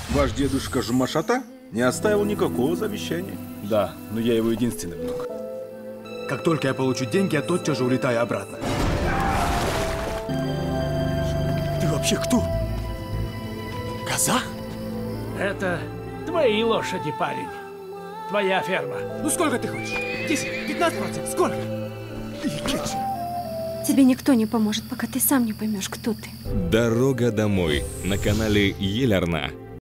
Ваш дедушка Жмашата не оставил никакого завещания. Да, но я его единственный внук. Как только я получу деньги, я тотчас же улетаю обратно. Ты вообще кто? Коза? Это твои лошади, парень. Твоя ферма. Ну сколько ты хочешь? 10, 15%? Сколько? Тебе никто не поможет, пока ты сам не поймешь, кто ты. Дорога домой на канале Еларна.